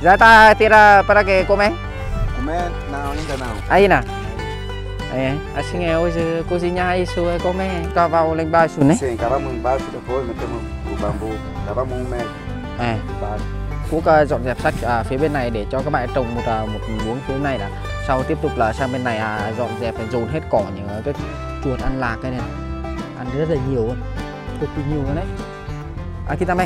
Ya está tira para que come. Comer não, ainda não. Aí nè. Assim é hoje cozinhar isso é comer. Cavalo lá embaixo, né? Sim, cavamos embaixo, depois metemos o bambu, cavamos 1 mét. Quốc dọn dẹp sạch phía bên này để cho các bạn trồng một luống phía bên này đã. Sau tiếp tục là sang bên này dọn dẹp và dồn hết cỏ những cái chuột ăn lạc cái này. Ăn rất là nhiều luôn. Cực kỳ nhiều luôn đấy. Aqui também.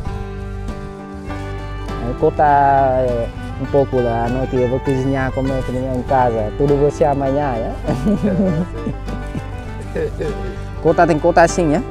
Conta um pouco da noite, eu vou cozinhar como eu cozinho em casa. Tudo você amanhã, né? Conta tem conta assim, nhé.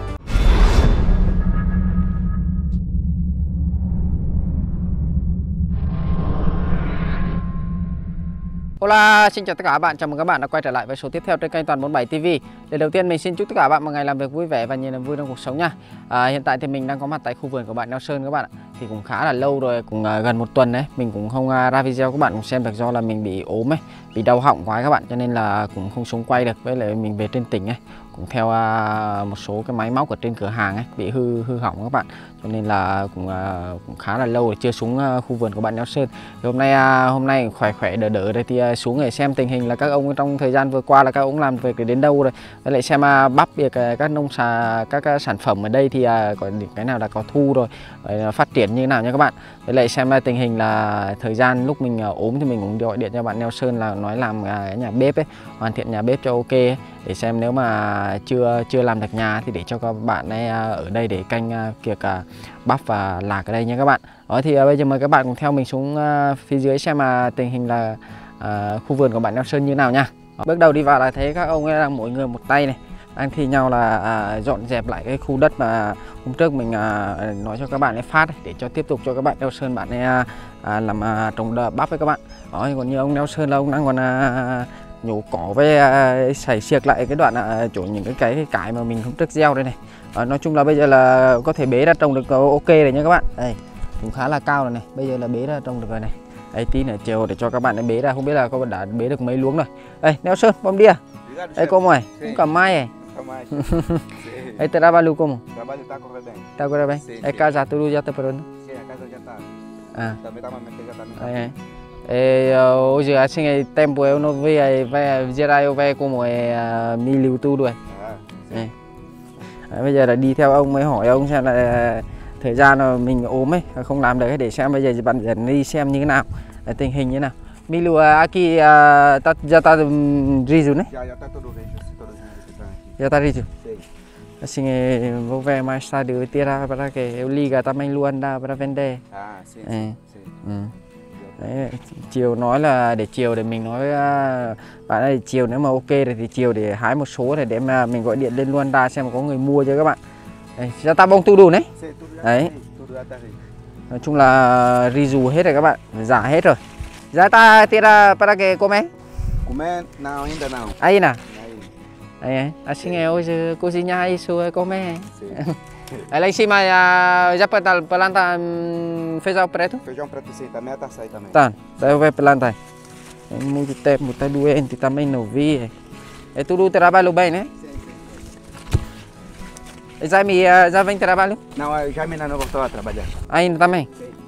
Hola, xin chào tất cả các bạn, chào mừng các bạn đã quay trở lại với số tiếp theo trên kênh Toàn 47 TV. Lần đầu tiên mình xin chúc tất cả các bạn một ngày làm việc vui vẻ và nhiều niềm vui trong cuộc sống nha. Hiện tại thì mình đang có mặt tại khu vườn của bạn Neo Sơn các bạn ạ. Thì cũng khá là lâu rồi, cũng gần 1 tuần đấy, mình cũng không ra video các bạn cũng xem được do là mình bị ốm ấy, bị đau họng quá các bạn, cho nên là cũng không xuống quay được. Với lại mình về trên tỉnh ấy, cũng theo một số cái máy móc ở trên cửa hàng ấy bị hư hỏng các bạn, cho nên là cũng khá là lâu rồi chưa xuống khu vườn của bạn Neo Sơn. Thì hôm nay khỏe đỡ đây thì xuống để xem tình hình là các ông trong thời gian vừa qua là các ông làm việc đến đâu rồi, với lại xem bắp việc các sản phẩm ở đây thì có cái nào đã có thu rồi, phát triển như thế nào nha các bạn. Với lại xem tình hình là thời gian lúc mình ốm thì mình cũng gọi điện cho bạn Neo Sơn là nói làm cái nhà bếp ấy, hoàn thiện nhà bếp cho ok ấy, để xem nếu mà chưa làm được nhà thì để cho các bạn ấy ở đây để canh việc bắp và lạc ở đây nha các bạn. Đó thì bây giờ mời các bạn cùng theo mình xuống phía dưới xem tình hình là khu vườn của bạn Neo Sơn như nào nha. Bước đầu đi vào là thấy các ông ấy đang mỗi người một tay này, đang thi nhau là dọn dẹp lại cái khu đất mà hôm trước mình nói cho các bạn ấy phát ấy, để cho tiếp tục cho các bạn Neo Sơn bạn ấy làm trồng bắp với các bạn. Đó, còn như ông Neo Sơn là ông đang còn nhổ cỏ với sảy xiệc lại cái đoạn chỗ những cái cải mà mình hôm trước gieo đây này. Nói chung là bây giờ là có thể bế ra trồng được ok rồi nha các bạn. Đây cũng khá là cao rồi này, bây giờ là bế ra trồng được rồi này. Đây tí nữa chiều để cho các bạn ấy bế ra, không biết là các bạn đã bế được mấy luống rồi. Đây Neo Sơn bom đi à? Đây como é? Nunca mais é? Aí trabalho como? Trabalho está a correr bem. Tá agora bem? É casa tudo já tá pronto? Sim, a casa já está. Também está uma manteiga também. Hoje assim é tempo eu não vi aí vai gerar eu về como é milho tudo rồi. Bây giờ là đi theo ông mới hỏi ông xem là thời gian mà mình ốm ấy không làm được để xem bây giờ bạn dẫn đi xem như thế nào, tình hình như thế nào. Milho aqui já tá riso, né? Já está todo rijo, todos os que Já tá rijo. Sim. Assim, vou ver mais tarde eu tirar para que eu liga também luôn dá para vender. Sim. Đấy, chiều nói là để chiều để mình nói bạn ơi, chiều nếu mà ok rồi thì chiều để hái một số này để mà mình gọi điện lên luôn ra xem có người mua cho các bạn. Đây, já tá bom tudo né? Đấy. Nói chung là rizu hết rồi các bạn, giả hết rồi. Já tá tira para que come? Comer não, ainda não. Aí nè. Aí, assim é hoje cozinhar isso é comer. Aí lá em cima já planta feijão preto? Feijão preto sim, também está a sair também. Tá, daí eu vou plantar. Tem muito tempo, tá doente, também não vi. É tudo trabalho bem, né? Já vem trabalho? Não, já ainda não voltou a trabalhar. Ainda também?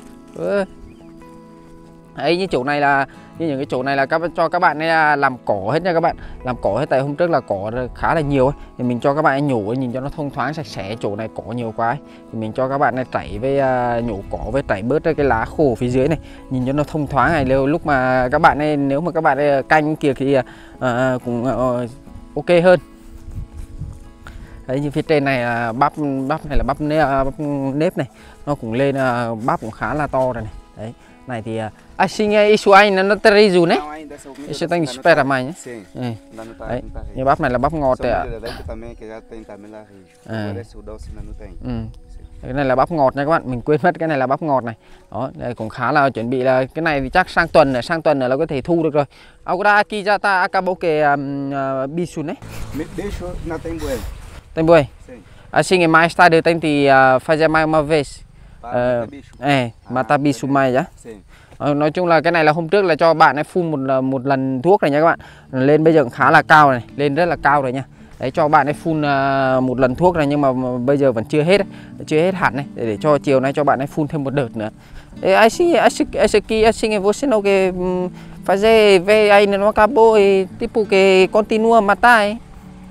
Ấy như chỗ này là những cái chỗ này là cho các bạn ấy làm cỏ hết nha các bạn, làm cỏ hết, tại hôm trước là cỏ khá là nhiều ấy, thì mình cho các bạn ấy nhổ ấy, nhìn cho nó thông thoáng sạch sẽ. Chỗ này cỏ nhiều quá ấy, thì mình cho các bạn ấy trảy với nhổ cỏ với trảy bớt cái lá khô phía dưới này, nhìn cho nó thông thoáng này. Lúc mà các bạn ấy nếu mà các bạn ấy canh kia thì cũng ok hơn. Đấy, như phía trên này là bắp này là bắp nếp này, nó cũng lên bắp cũng khá là to rồi này. Đấy, này thì assim isso ainda não tem riso, né? Isso tem que esperar mais, nhé. Đấy, như bắp này là bắp ngọt ạ. Cái này là bắp ngọt nha các bạn, mình quên mất cái này là bắp ngọt này. Đó, đây cũng khá là chuẩn bị là cái này thì chắc sang tuần này là có thể thu được rồi. Agora aqui já tá acabou que bicho, né? Bicho não tem boi. Tem boi. Assim mais tarde eu tenho que fazer mais uma vez. Mata bicho mai nhá. Nói chung là cái này là hôm trước là cho bạn ấy phun một lần thuốc này nha các bạn. Lên bây giờ cũng khá là cao này, lên rất là cao rồi nha. Đấy, cho bạn ấy phun một lần thuốc này nhưng mà bây giờ vẫn chưa hết hẳn này, để cho chiều nay cho bạn ấy phun thêm một đợt nữa. Esse aqui assim você não quer fazer ver aí não acabou e tipo que continua a matar, hein?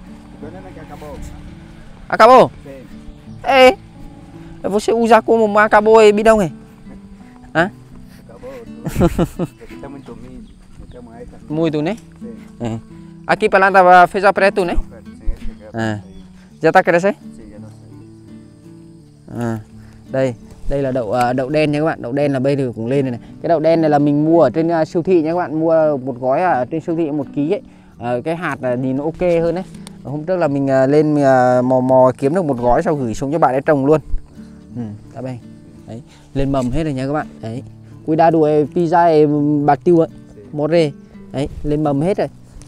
Acabou? Sim. É. Você usa como acabou e bidão aí? Hã? Acabou. Aqui tá muito milho. Então aí tá. Muito, né? Sim. É. Aqui para lá tava feijão preto, né? Sim, esse aqui é À. Já tá crescendo? Sim, já não sei. À. Đây là đậu đen nha các bạn. Đậu đen là bây giờ cũng lên này này. Cái đậu đen này là mình mua ở trên siêu thị nha các bạn. Mua một gói ở trên siêu thị 1 kg ấy. Cái hạt là nhìn nó ok hơn đấy. Hôm trước là mình lên mò kiếm được một gói sau gửi xuống cho bạn ấy trồng luôn. Các bạn. Đấy, lên mầm hết rồi nha các bạn. Đấy. Cuidado é pizza é bateu ấy. Morre. Đấy, lên mầm hết rồi.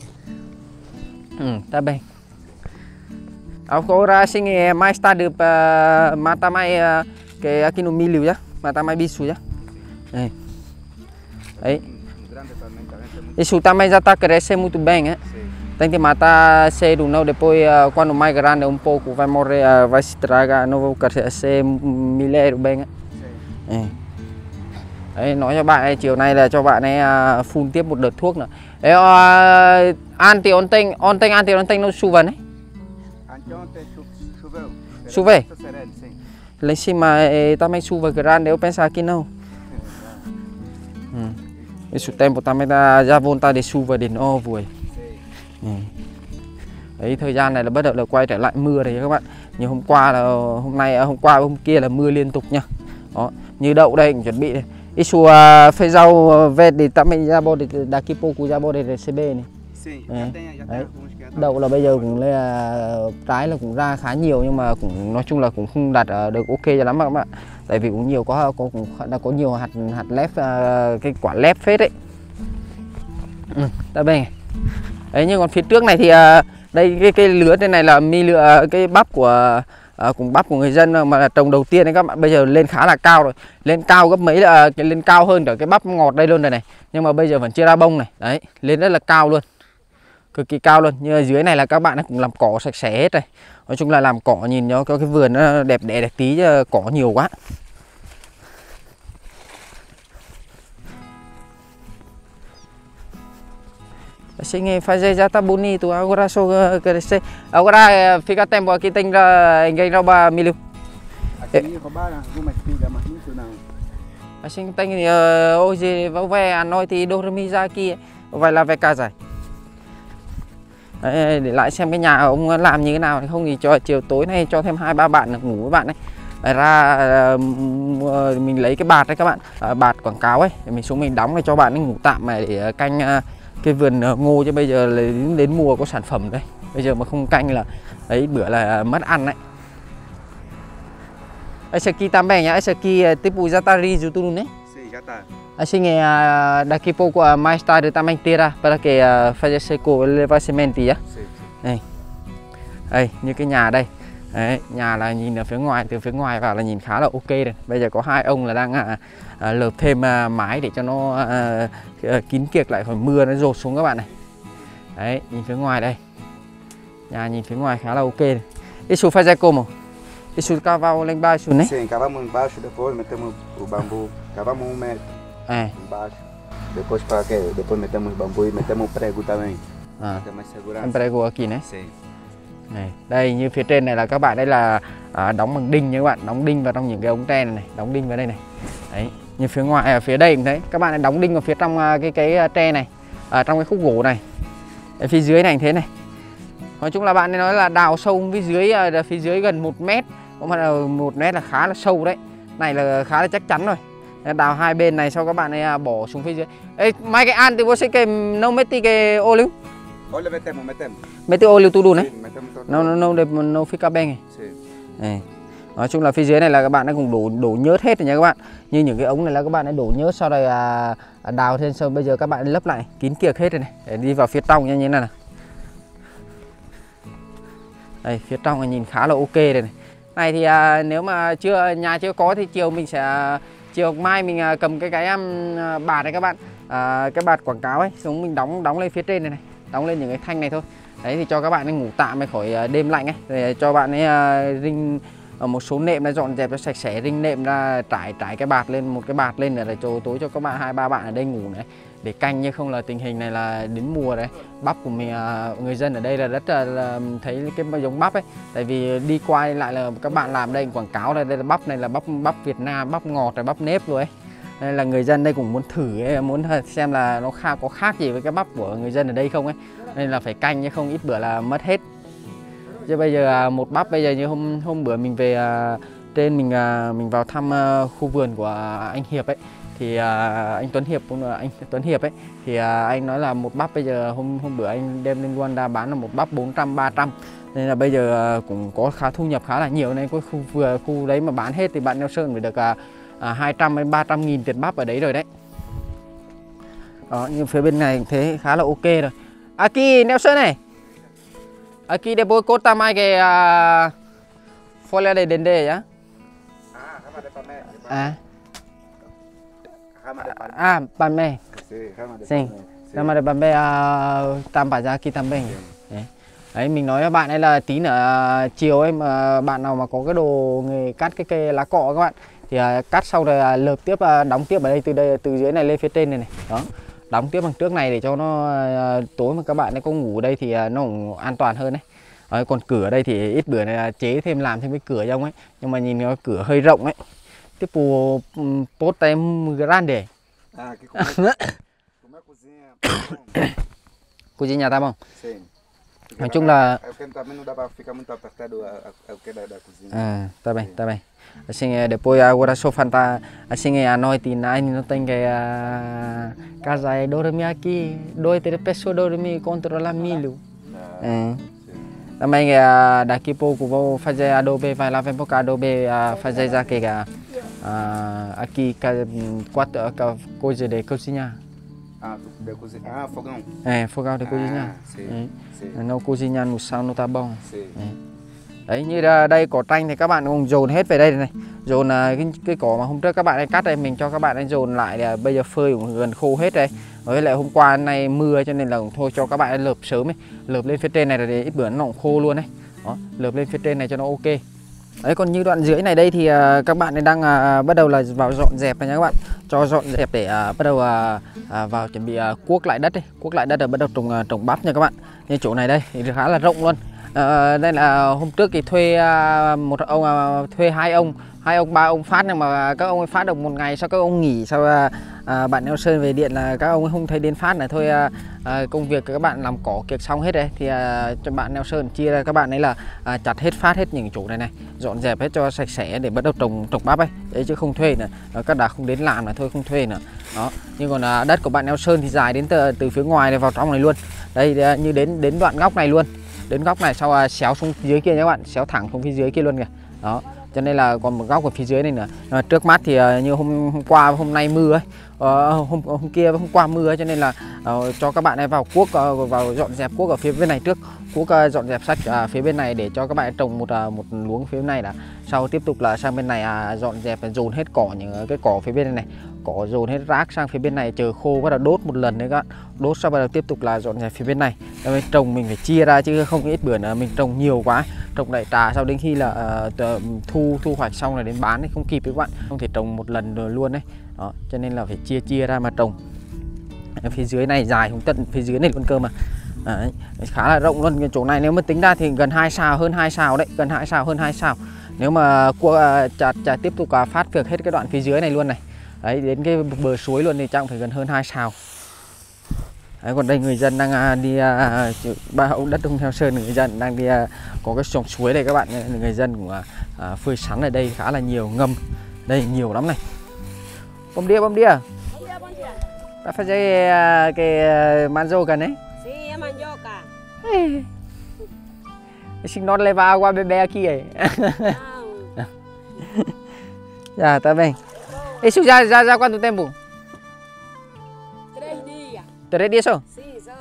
Tá bem. Agora assim mais tarde mata mais que aqui no milho já, mata mais bicho já. Đấy. Đấy. Isso também já está crescendo muito bem, né? Tem que matar cedo, não depois quando mais grande um pouco vai morrer, vai se estragar, não vai crescer milheiro bem á. Đấy, nói cho bạn ấy chiều nay là cho bạn ấy phun tiếp một đợt thuốc nữa. Đấy, anti-ontem no chuva, né? Anteontem choveu. Choveu? Tá sereno, sim. Lá em cima também chuva grande, eu pensava que não. Esse tempo também já vontade de chuva de novo rồi. Đấy, thời gian này là bắt đầu là quay trở lại mưa rồi các bạn. Như hôm qua là hôm qua hôm kia là mưa liên tục nha. Đó, như đậu đây cũng chuẩn bị này. Isso feijão verde também já pode daqui pouco já pode receber này. Sim, É. já Đấy. alguns que já Đậu là bây giờ cũng là trái là cũng ra khá nhiều nhưng mà cũng nói chung là cũng không đạt được ok cho lắm các bạn. Tại vì cũng nhiều có nhiều hạt lép, cái quả lép phết đấy. Đây. Đấy, nhưng còn phía trước này thì đây cái lứa trên này là lựa cái bắp của cùng bắp của người dân mà là trồng đầu tiên đấy các bạn. Bây giờ lên khá là cao rồi, lên cao gấp mấy là lên cao hơn cả cái bắp ngọt đây luôn này. Nhưng mà bây giờ vẫn chưa ra bông này. Đấy, lên rất là cao luôn, cực kỳ cao luôn. Nhưng ở dưới này là các bạn cũng làm cỏ sạch sẽ hết rồi. Nói chung là làm cỏ nhìn nó có cái vườn nó đẹp đẽ đẹp tí, cỏ nhiều quá. Assim fazer já tá bonito. Agora só crescer. Agora fica tempo aqui tem ninguém rouba milho. aqui roubaram algumas pilhas, mas muito não. Assim tem hoje vou về à noite dormir ra kia, vậy là về casa. Đấy, để lại xem cái nhà ông làm như thế nào, không thì cho chiều tối nay cho thêm 2-3 bạn ngủ với bạn đấy. Ra mình lấy cái bạt đấy các bạn, bạt quảng cáo ấy, mình xuống mình đóng để cho bạn ấy ngủ tạm này để canh cái vườn ngô, chứ bây giờ là đến mùa có sản phẩm đây, bây giờ mà không canh là ấy bữa là mất ăn đấy. Esse aqui também, esse aqui tipo já tá riso tudo, né? Sim, já tá. Assim daqui pouco mais tarde também terá para que fazer seco levar semente á. Đây. Đây, như cái nhà đây. Đấy, nhà là nhìn ở phía ngoài, từ phía ngoài vào là nhìn khá là ok rồi. Bây giờ có 2 ông là đang lợp thêm mái để cho nó kín kiệt lại khỏi mưa nó dột xuống các bạn này. Đấy, nhìn phía ngoài đây. Nhà nhìn phía ngoài khá là ok này. Isso fazer como? Isso cavalo lá embaixo, né? Sim, cavamos embaixo, depois metemos o bambu, cavamos 1 metro embaixo. Depois para quê? Depois metemos bambu e metemos prego também. Tem mais segurança. Prego aqui, né? Sim. Này, đây như phía trên này là các bạn đây là đóng bằng đinh nha các bạn, đóng đinh vào trong những cái ống tre này, đóng đinh vào đây này. Đấy, như phía ngoài ở phía đây cũng thấy, các bạn đóng đinh vào phía trong cái tre này, trong cái khúc gỗ này. Ở phía dưới này thế này. Nói chung là bạn ấy nói là đào sâu phía dưới gần 1 mét, mà là 1 mét là khá là sâu đấy. Này là khá là chắc chắn rồi. Đào 2 bên này sau các bạn ấy bỏ xuống phía dưới. Ê, mai cái an thì você que não mete cái óleo. Olha, metemos. Mete óleo tudo đấy. Sim, metemos todo. No fica bem này. Sim. Này. Nói chung là phía dưới này là các bạn ấy cũng đổ nhớt hết rồi nha các bạn. Như những cái ống này là các bạn ấy đổ nhớt, sau đây đào thêm, sau bây giờ các bạn lấp lại kín kiệt hết rồi này để đi vào phía trong như thế này. Đây, phía trong này nhìn khá là ok rồi này. Này thì nếu mà nhà chưa có thì chiều mai mình cầm cái bạt này các bạn, cái bạt quảng cáo ấy xuống mình đóng lên phía trên này, đóng lên những cái thanh này thôi. Đấy thì cho các bạn ấy ngủ tạm khỏi đêm lạnh ấy, để cho bạn ấy một số nệm là dọn dẹp cho sạch sẽ, rinh nệm ra trải cái bạt lên, một cái bạt lên để tối cho các bạn 2-3 bạn ở đây ngủ này, để canh, như không là tình hình này là đến mùa đấy bắp của mình, người dân ở đây là rất là thấy cái giống bắp ấy, tại vì đi qua lại là các bạn làm đây quảng cáo đây là bắp này là bắp Việt Nam, bắp ngọt, là bắp nếp rồi ấy. Nên là người dân đây cũng muốn thử ấy, muốn xem là nó có khác gì với cái bắp của người dân ở đây không ấy, nên là phải canh chứ không ít bữa là mất hết. Chứ bây giờ một bắp bây giờ như hôm bữa mình về trên mình vào thăm khu vườn của anh Hiệp ấy, thì anh Tuấn Hiệp ấy, thì anh nói là một bắp bây giờ hôm bữa anh đem lên Luanda bán là một bắp 400-300, nên là bây giờ cũng có thu nhập khá là nhiều, nên cái khu đấy mà bán hết thì bạn Neo Sơn phải được 200-300 nghìn tiền bắp ở đấy rồi đấy. Đó, nhưng phía bên này thế khá là ok rồi. Aquí Neo Sơn này, aquí después corta más que folia de dende ya. Pame. Sim. Rama de pame tampa ra aquí también. Đấy, mình nói với bạn ấy là tí nữa chiều ấy mà bạn nào mà có cái đồ nghề cắt cái cây lá cọ các bạn thì cắt sau rồi lợp tiếp, đóng tiếp ở đây từ dưới này lên phía trên này đó, đóng tiếp bằng trước này để cho nó tối mà các bạn ấy có ngủ ở đây thì nó cũng an toàn hơn đấy. Đấy, còn cửa đây thì ít bữa này chế thêm, làm thêm cái cửa trong ấy, nhưng mà nhìn nó cửa hơi rộng ấy, tipo porta grande. Cozinha tá bom. Nói chung là tá bem. Assim, depois agora só falta assim à noite anh não tem que casa e dormir aqui, 2-3 pessoas dormir controlar milho. Também daqui a pouco vou fazer adobe, vai lá vem para adobe fazer já que aqui 4 coisas de cozinhar. Fogão. Fogão de cozinhar. Nấu cozinhar no sao nó tá bom. Đấy, như đây cỏ tranh thì các bạn cùng dồn hết về đây này, dồn cái cỏ mà hôm trước các bạn ấy cắt đây, mình cho các bạn ấy dồn lại để bây giờ phơi cũng gần khô hết đây. Với lại hôm qua nay mưa cho nên là thôi cho các bạn ấy lợp sớm ấy, lợp lên phía trên này để ít bữa nó cũng khô luôn đấy. Đó, lợp lên phía trên này cho nó ok. Đấy, còn như đoạn dưới này đây thì các bạn ấy đang bắt đầu là vào dọn dẹp này nha các bạn, cho dọn dẹp để bắt đầu vào chuẩn bị cuốc lại đất đây, cuốc lại đất rồi bắt đầu trồng bắp nha các bạn. Như chỗ này đây thì khá là rộng luôn. Đây là hôm trước thì thuê một ông, thuê hai ông 3 ông phát, nhưng mà các ông ấy phát được một ngày sau các ông nghỉ, sau bạn Neo Sơn về điện là các ông ấy không thấy đến phát này thôi. Công việc các bạn làm cỏ kiệt xong hết đấy thì cho bạn Neo Sơn chia ra các bạn ấy là chặt hết, phát hết những chỗ này, dọn dẹp hết cho sạch sẽ để bắt đầu trồng bắp ấy đấy, chứ không thuê nữa. Các đã không đến làm là thôi không thuê nữa đó. Nhưng còn đất của bạn Neo Sơn thì dài đến từ phía ngoài này vào trong này luôn đây, như đến đoạn góc này luôn, đến góc này sau xéo xuống dưới kia nha các bạn, xéo thẳng xuống phía dưới kia luôn kìa đó. Cho nên là còn một góc ở phía dưới này nữa. Trước mắt thì như hôm qua hôm nay mưa ấy, hôm kia hôm qua mưa ấy, cho nên là cho các bạn ấy vào cuốc, vào dọn dẹp cuốc ở phía bên này trước, cuốc dọn dẹp sạch phía bên này để cho các bạn trồng một luống phía bên này, là sau tiếp tục là sang bên này dọn dẹp và dồn hết cỏ, những cái cỏ phía bên này, cỏ dồn hết rác sang phía bên này chờ khô bắt đầu đốt một lần đấy các bạn, đốt sau bắt đầu tiếp tục là dọn dẹp phía bên này. Rồi trồng mình phải chia ra chứ không ít bữa nữa mình trồng nhiều quá, trồng đại trà sau đến khi là thu hoạch xong rồi đến bán thì không kịp các bạn, không thể trồng một lần rồi luôn đấy đó, cho nên là phải chia ra mà trồng. Ở phía dưới này dài xuống tận phía dưới này luôn cơ mà. Đấy, khá là rộng luôn. Cái chỗ này nếu mà tính ra thì gần 2 sào, hơn 2 sào đấy, gần 2 sào, hơn 2 sào. Nếu mà tiếp tục phát việc hết cái đoạn phía dưới này luôn này, đấy, đến cái bờ suối luôn thì chắc phải gần hơn 2 sào. Đấy, còn đây người dân đang đi ba ông đất Đông Theo Sơn, người dân đang đi có cái dòng suối này các bạn, người dân cũng phơi sắn ở đây khá là nhiều, ngâm đây nhiều lắm này. Bom dia. Tá fazer que mandioca, né? Sim, é mandioca. Esse nós levar água beber aqui aí. Não. Já, tá bem. Isso já quanto tempo? 3 dias. 3 dias só? Sim, só.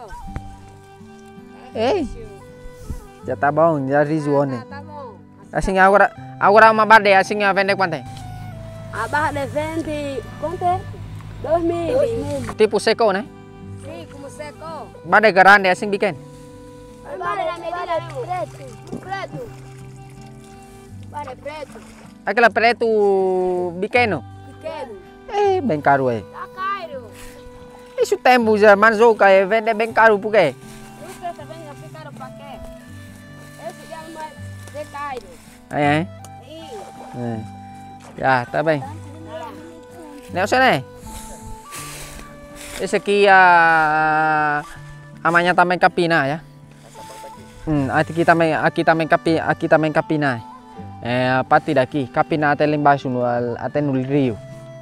Ei, já tá bom, já risoou, né? Tá bom. Assim agora uma badeia assim vende quanto é? A barra de vende, quanto é? 2.000. Tipo seco, né? Sim, como secou. Badeia grande assim pequeno. A barra da medida preto. Preto. Para preto. Aquela preto pequeno. Pequeno. Bem caro aí. Tá caro. Isso tempo já manzoca vende bem caro por quê? O preto também já fica caro para quê? Esse já não é caro. É? Sim. Já, tá bem. Nelson này. Esse aqui amanhã também capina, já? Aqui também capina. É a partir daqui, capina até lá embaixo até no rio.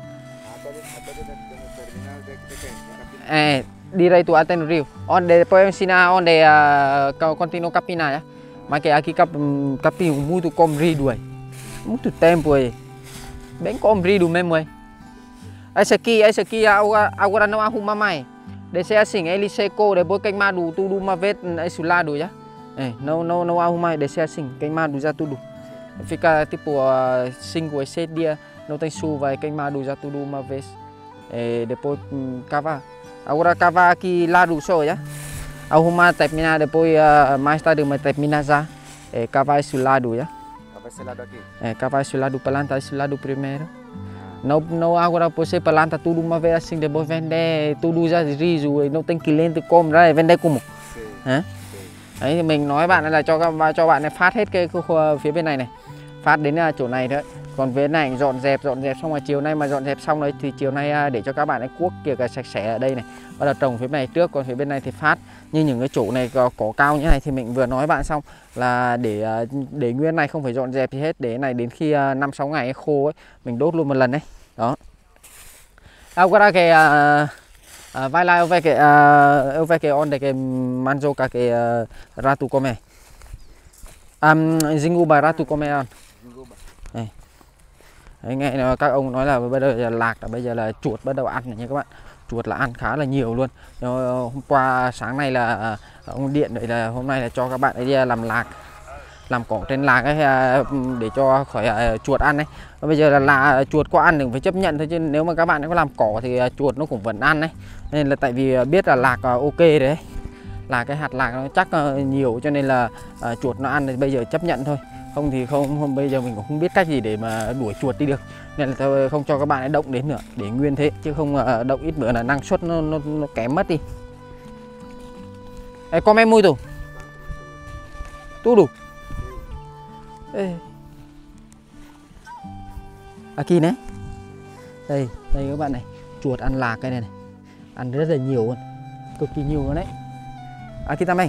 É, direito até no rio. Onde depois ensinar onde continua capina, já? Mas que aqui capim muito comprido aí. Muito tempo aí. Bem comprido mesmo aí. Esse aqui agora não arruma mais. Deve ser assim, ele secou, depois queimado tudo uma vez esse lado já. É, não arruma mais, deve ser assim, queimado já tudo. Fica tipo 5 ou 6 dias, não tem chuva, é queimado já tudo uma vez. É, depois cavar. Agora cavar aqui lado só já. Arrumar, terminar, depois mais tarde mas terminar já. É, cavar esse lado já. Cavar esse lado aqui? É, cavar esse lado, plantar esse lado primeiro. Não agora você planta tudo uma vez assim, depois vender tudo já riso, não tem cliente come ra vender como. Hả? Đấy thì mình nói bạn là cho bạn này phát hết cái khu phía bên này này, phát đến chỗ này thôi. Còn phía này dọn dẹp xong rồi chiều nay mà dọn dẹp xong rồi thì chiều nay để cho các bạn ấy cuốc kìa cái sạch sẽ ở đây này, bắt đầu trồng phía bên này trước, còn phía bên này thì phát. Như những cái chỗ này cỏ cao như này thì mình vừa nói bạn xong là để nguyên này không phải dọn dẹp gì hết, để này đến khi 5-6 ngày khô ấy mình đốt luôn một lần đấy. Đó. Agora que vai lá eu ve que onde que manzoca que rato come. Zinguba rato come ăn. Đấy, nghe các ông nói là bây giờ là lạc, là bây giờ là chuột bắt đầu ăn này nha các bạn. Chuột là ăn khá là nhiều luôn. Hôm qua sáng nay là ông điện đấy là hôm nay là cho các bạn ấy đi làm lạc, làm cỏ trên lạc ấy để cho khỏi chuột ăn đấy. Và bây giờ là chuột có ăn thì phải chấp nhận thôi, chứ nếu mà các bạn có làm cỏ thì chuột nó cũng vẫn ăn đấy. Nên là tại vì biết là lạc ok đấy, là cái hạt lạc nó chắc nhiều cho nên là chuột nó ăn thì bây giờ chấp nhận thôi. Không thì không bây giờ mình cũng không biết cách gì để mà đuổi chuột đi được, nên là tôi không cho các bạn ấy động đến nữa, để nguyên thế, chứ không động ít nữa là năng suất nó kém mất đi. Ê, come muito? Tudo? Ê. Aqui này. Đây các bạn này, chuột ăn lạc cái này, ăn rất là nhiều luôn, cực kỳ nhiều luôn đấy. Aqui também.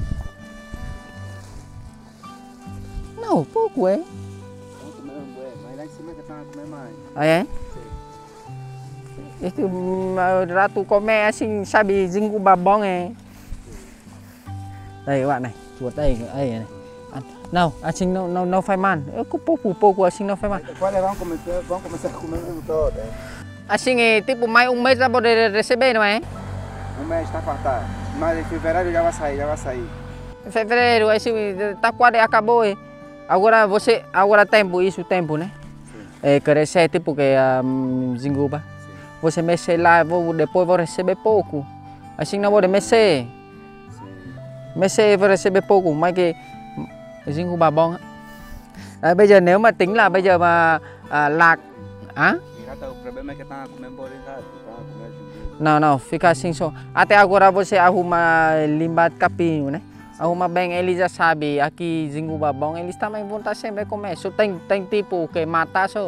Não, pouco é. Mas lá em cima já tá comendo mais. Ah, é? Esse rato come assim, sabe, zinguba bom é. Đây các bạn này, chuột đây này. Não, assim não faz mal. Eu pouco assim não faz mal. Agora vamos começar a comer mesmo todo. Assim é tipo mais mês já pode receber, não é? Mês está faltando. Mas em fevereiro já vai sair. Em fevereiro, esse tá quase acabou. Agora tempo, né? É, crescer tipo que zinguba. Você mexer lá, depois vou receber pouco. Assim não pode mexer. Mexer vou receber pouco, mas que zinguba bom. Bây giờ nếu mà tính là bây giờ mà lạc Não, fica assim só. Até agora você arruma limpa capim, né? Arruma bem, ele já sabe aqui zinguba bom, eles também vão estar sempre comer. Só tem tipo que matar só.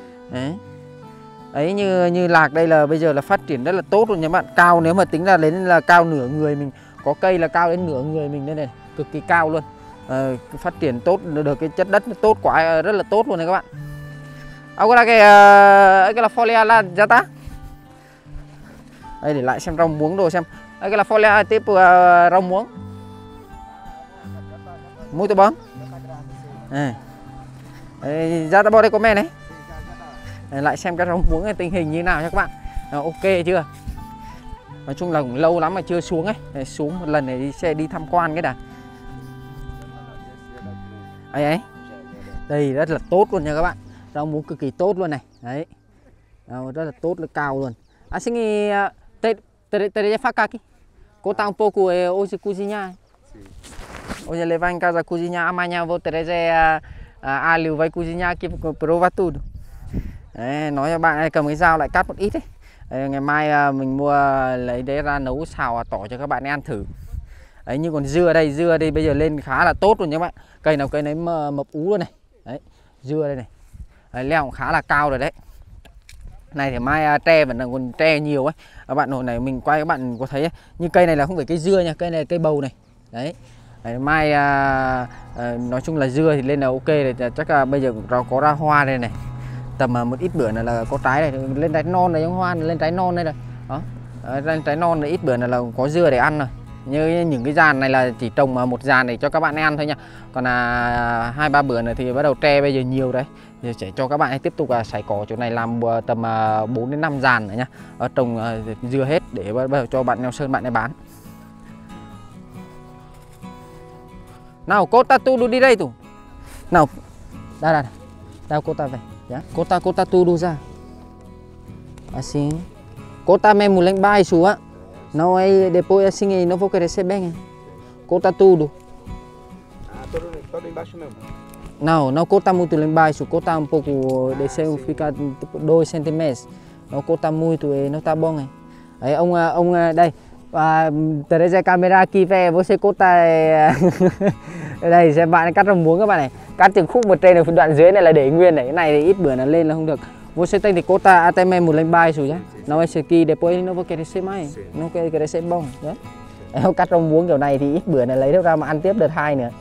Đấy, như lạc đây là bây giờ là phát triển rất là tốt rồi nha bạn. Cao nếu mà tính ra đến là cao nửa người mình, có cây là cao đến nửa người mình đây này, cực kỳ cao luôn. Phát triển tốt, được cái chất đất tốt quá, rất là tốt luôn này các bạn. Agora cái là folia là já tá. Đây để lại xem rau muống đồ xem. Cái là folia tiếp rau muống. Muito bom. Já tá bom đây come này. Lại xem cái rau muống này tình hình như nào nha các bạn. Ok chưa? Nói chung là cũng lâu lắm mà chưa xuống ấy. Xuống một lần này sẽ đi tham quan cái đã. Ấy. Đây rất là tốt luôn nha các bạn. Rau muống cực kỳ tốt luôn này. Đấy. Rất là tốt, là cao luôn. Assim teria faca aqui. Cortar pouco hoje cozinhar. Hoje levar em casa cozinhar, amanhã vou trazer Aliu vai cozinhar aqui prova tudo. Đấy, nói cho bạn cầm cái dao lại cắt một ít đấy. Đấy, ngày mai mình mua lấy đấy ra nấu xào tỏi cho các bạn ăn thử. Đấy, như còn dưa đây bây giờ lên khá là tốt rồi nhé các bạn. Cây nào cây nấy mập ú luôn này. Đấy, dưa đây này. Đấy, leo cũng khá là cao rồi đấy. Này thì mai tre vẫn còn tre nhiều ấy. Các bạn hồi này mình quay các bạn có thấy ấy, như cây này là không phải cây dưa nha, cây này là cây bầu này. Đấy. Đấy, mai nói chung là dưa thì lên là ok rồi, chắc là bây giờ có ra hoa đây này. Tầm một ít bữa là có trái này, lên trái non này, giống hoa lên trái non đây này. Đó. Lên trái non này ít bữa là có dưa để ăn rồi. Như những cái dàn này là chỉ trồng một dàn để cho các bạn ăn thôi nha. Còn 2-3 bữa nữa thì bắt đầu tre bây giờ nhiều đấy. Giờ sẽ cho các bạn tiếp tục sải cỏ chỗ này làm tầm 4 đến 5 dàn nữa nhá. Trồng dưa hết để bắt đầu cho bạn Neo Sơn bạn ấy bán. Nào, corta tudo đi đây tủ. Nào. Đây. Đâu corta về. Já. Corta tudo já. Assim. Corta mesmo lá embaixo, á. Não aí depois assim aí não vou crescer bem. Corta tudo. Todo embaixo mesmo. Não corta muito lá embaixo, corta um pouco, deixa ficar tipo 2 cm. Não corta muito, não tá bom aí. Aí ông đây. Teresa camera aqui về você corta đây xem bạn cắt rau muống các bạn này, cắt từng khúc một trên này, đoạn dưới này là để nguyên này, cái này thì ít bữa là lên là không được. Você tem que cortar até mesmo lá embaixo já. Não esse aqui depois não vou crescer mais, não quer crescer bom nhé. Cắt rau muống kiểu này thì ít bữa là lấy được ra mà ăn tiếp đợt 2 nữa.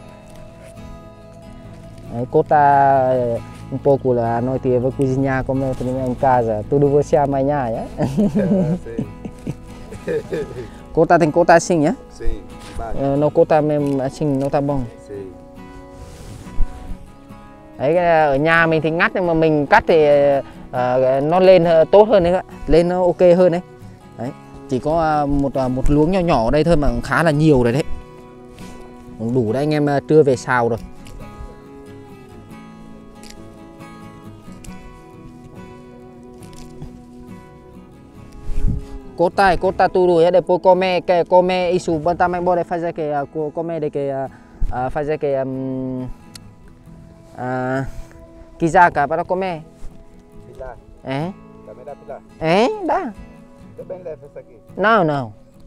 Đấy, corta um pouco lá à noite eu vou cozinhar como eu tenho em casa, tudo você amanhã nhé. Corta tem que cortar assim nhé. Sim, nó corta mesmo assim nó tá bom. Sim. Đấy, ở nhà mình thì ngắt nhưng mà mình cắt thì nó lên tốt hơn đấy, lên nó ok hơn đấy. Đấy, chỉ có một luống nhỏ nhỏ ở đây thôi mà khá là nhiều rồi đấy. Đủ đấy anh em trưa về xào rồi. Corta tudo e depois come isso, também pode fazer que come de que fazer que quizaca para comer. Pilar. Também dá pilar. Dá. Também leva essa aqui. Não.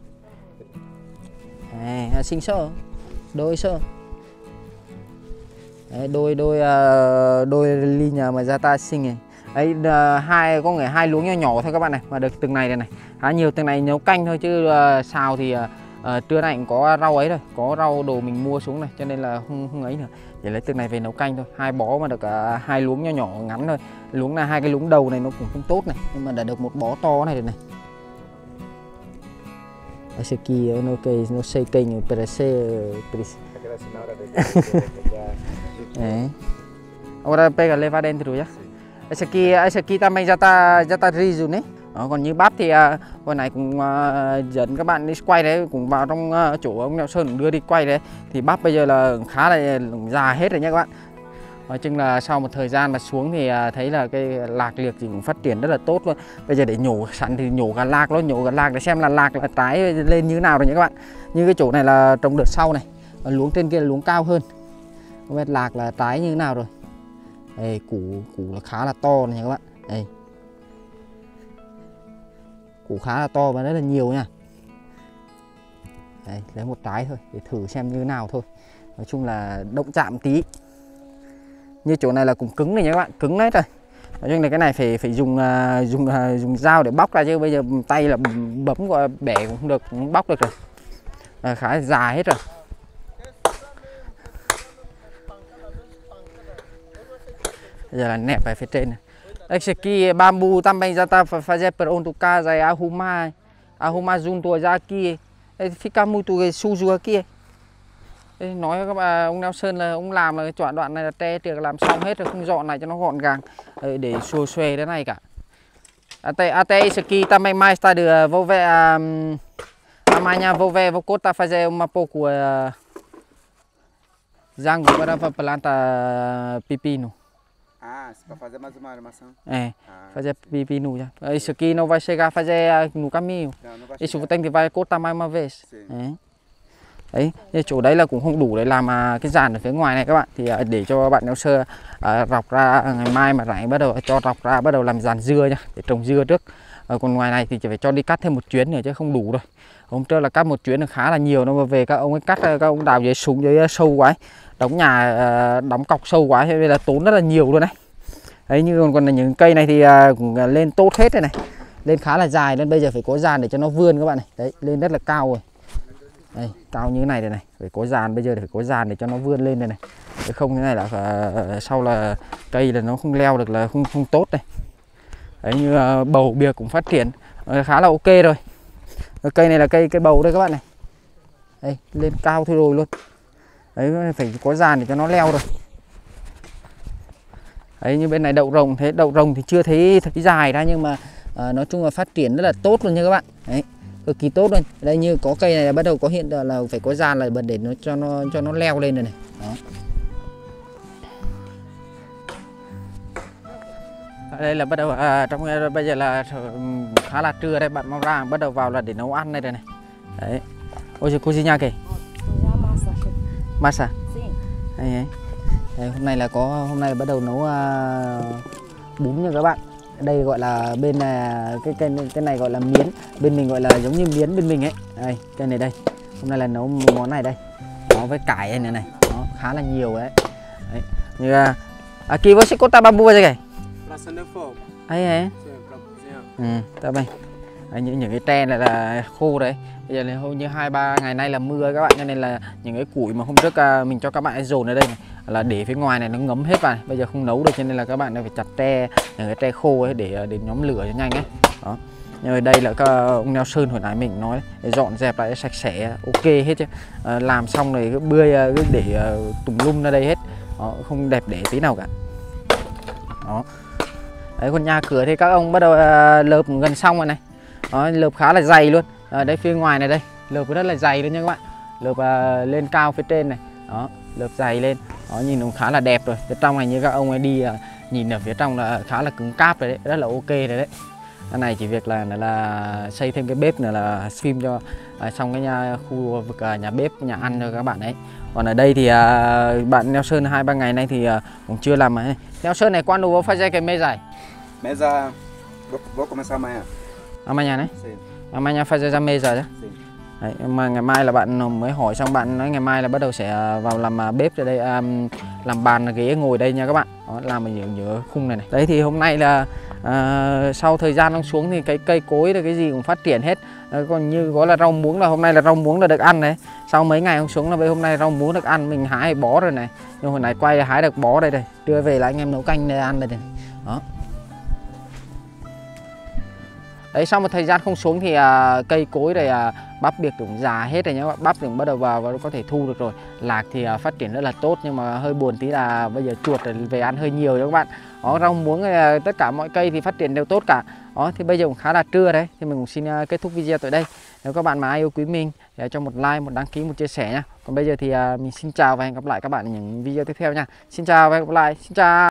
Assim só. Đôi sơ. Đấy, đôi ly nhà mà ra ta xinh này. Đấy, có nghĩa 2 luống nhỏ nhỏ thôi các bạn này, mà được từng này này khá nhiều. Từng này nấu canh thôi chứ xào thì trưa nay cũng có rau ấy rồi, có rau đồ mình mua xuống này cho nên là không ấy nữa, để lấy từng này về nấu canh thôi. 2 bó mà được 2 luống nhỏ nhỏ ngắn thôi. Luống là 2 cái luống đầu này nó cũng không tốt này, nhưng mà đã được 1 bó to này rồi này. Esse aqui eu não sei quem parece. Agora pega leva dentro já. Esse aqui também já tá riso né. Còn như bắp thì hồi này cũng dẫn các bạn đi quay đấy, cũng vào trong chỗ ông Neo Sơn đưa đi quay đấy, thì bắp bây giờ là khá là già hết rồi nha các bạn. Nói chung là sau một thời gian mà xuống thì thấy là cái lạc liệt thì cũng phát triển rất là tốt luôn. Bây giờ để nhổ sẵn thì nhổ cả lạc để xem là lạc là trái lên như thế nào rồi nha các bạn. Như cái chỗ này là trồng đợt sau này, luống trên kia là luống cao hơn. Không biết lạc là trái như thế nào rồi. Đây, củ là khá là to này nha các bạn. Đây, củ khá là to và rất là nhiều nha. Đây, lấy một trái thôi để thử xem như thế nào thôi. Nói chung là động chạm tí. Như chỗ này là cũng cứng này nha các bạn, cứng hết rồi. Nói chung là cái này phải dùng dao để bóc ra, chứ bây giờ tay là bấm qua bẻ cũng không được, cũng bóc được rồi. Khá là già hết rồi. Bây giờ là nẹp về phía trên này. Esse aqui bambu também já tá fazer pronto casa e arrumar junto já aqui. Fica muito sujo aqui. Đây, nói các bạn ông Neo Sơn là ông làm là cái đoạn này là tre được làm xong hết rồi, không dọn này cho nó gọn gàng để xùa xuề thế này cả. Até isso aqui também mais tarde vou ver amanhã vou cortar fazer um pouco zango para plantar pepino. Para fazer mais uma armação. Fazer pepino já. Isso aqui não vai chegar a fazer no caminho. Isso tem que vai cortar mais uma vez. Đấy, chỗ đấy là cũng không đủ để làm cái giàn ở phía ngoài này các bạn. Thì để cho bạn neo sơ rọc ra ngày mai mà rảnh bắt đầu cho rọc ra bắt đầu làm giàn dưa nhá, để trồng dưa trước. Còn ngoài này thì chỉ phải cho đi cắt thêm một chuyến nữa chứ không đủ rồi. Hôm trước là cắt một chuyến là khá là nhiều, nó mà về các ông ấy cắt, các ông đào dưới súng dưới sâu quá ấy. Đóng nhà đóng cọc sâu quá cho nên là tốn rất là nhiều luôn đấy. Đấy, như còn những cây này thì cũng lên tốt hết đây này, lên khá là dài nên bây giờ phải có giàn để cho nó vươn các bạn này. Đấy, lên rất là cao rồi. Đây, cao như thế này này, phải có giàn, bây giờ phải có giàn để cho nó vươn lên đây này. Nếu không thế này là sau là cây là nó không leo được là không tốt đây. Đấy, như bầu bìa cũng phát triển khá là ok rồi. Cây này là cây bầu đây các bạn này. Đây, lên cao thôi rồi luôn. Đấy, phải có giàn để cho nó leo rồi. Đấy, như bên này đậu rồng, thế đậu rồng thì chưa thấy dài ra nhưng mà nói chung là phát triển rất là tốt luôn nha các bạn. Đấy, cực kỳ tốt luôn. Đây như có cây này là bắt đầu có hiện là phải có giàn lại để nó cho nó leo lên rồi này. Đó. Ở đây là bắt đầu trong bây giờ là khá là trưa đây, bạn mau ra bắt đầu vào là để nấu ăn đây này. Đấy. Hoje cozinha kì. Masa. Đây, hôm nay là hôm nay là bắt đầu nấu bún nha các bạn. Đây gọi là bên cái này gọi là miến, bên mình gọi là giống như miến bên mình ấy. Đây, cái này đây. Hôm nay là nấu món này đây. Nó với cải này này, nó khá là nhiều đấy. Đấy. Như aqui você corta bambu vậy kìa. Ấy. Tá bem. Những cái tre này là khô đấy. Bây giờ là hầu như 2-3 ngày nay là mưa các bạn, cho nên là những cái củi mà hôm trước mình cho các bạn dồn ở đây này là để phía ngoài này nó ngấm hết vào này. Bây giờ không nấu được cho nên là các bạn phải chặt tre, những cái tre khô ấy để nhóm lửa cho nhanh ấy. Đó. Nhưng ở đây là các ông Neo Sơn hồi nãy mình nói để dọn dẹp lại sạch sẽ ok hết chứ. Làm xong rồi cái bươi để tùm lum ra đây hết. Đó, không đẹp để tí nào cả. Đó. Đấy, còn nhà cửa thì các ông bắt đầu lợp gần xong rồi này. Đó, lợp khá là dày luôn. Đây phía ngoài này đây, lợp rất là dày luôn nha các bạn. Lợp lên cao phía trên này. Đó, lợp dày lên. Đó, nhìn nó khá là đẹp rồi. Phía trong này như các ông ấy đi nhìn ở phía trong là khá là cứng cáp rồi đấy, rất là ok rồi đấy. Cái này chỉ việc là xây thêm cái bếp nữa là phim cho xong cái khu vực nhà bếp, nhà ăn cho các bạn ấy. Còn ở đây thì bạn Neo Sơn 2-3 ngày nay thì cũng chưa làm ấy. Neo Sơn này quando vou fazer cái mesa? Mesa, vou começar amanhã. Amanhã né? Sim. Amanhã fazer a mesa đấy. Sim. Đấy, mà ngày mai là bạn mới hỏi xong bạn nói ngày mai là bắt đầu sẽ vào làm bếp ở đây, làm bàn ghế ngồi đây nha các bạn. Đó, làm ở giữa khung này này. Đấy thì hôm nay là sau thời gian ông xuống thì cái cây cối là cái gì cũng phát triển hết. Còn như gọi là rau muống là hôm nay là rau muống là được ăn đấy. Sau mấy ngày ông xuống là hôm nay rau muống được ăn, mình hái bó rồi này. Nhưng hồi nãy quay hái được bó đây đây. Đưa về là anh em nấu canh để ăn đây này. Đó. Đấy, sau một thời gian không xuống thì cây cối này bắp biệt cũng già hết rồi nhé, bắp cũng bắt đầu vào và có thể thu được rồi. Lạc thì phát triển rất là tốt nhưng mà hơi buồn tí là bây giờ chuột về ăn hơi nhiều cho các bạn. Đó, rau muống tất cả mọi cây thì phát triển đều tốt cả. Đó, thì bây giờ cũng khá là trưa đấy, thì mình cũng xin kết thúc video tại đây. Nếu các bạn mà ai yêu quý mình thì cho một like, một đăng ký, một chia sẻ nha. Còn bây giờ thì mình xin chào và hẹn gặp lại các bạn ở những video tiếp theo nha. Xin chào và hẹn gặp lại. Xin chào.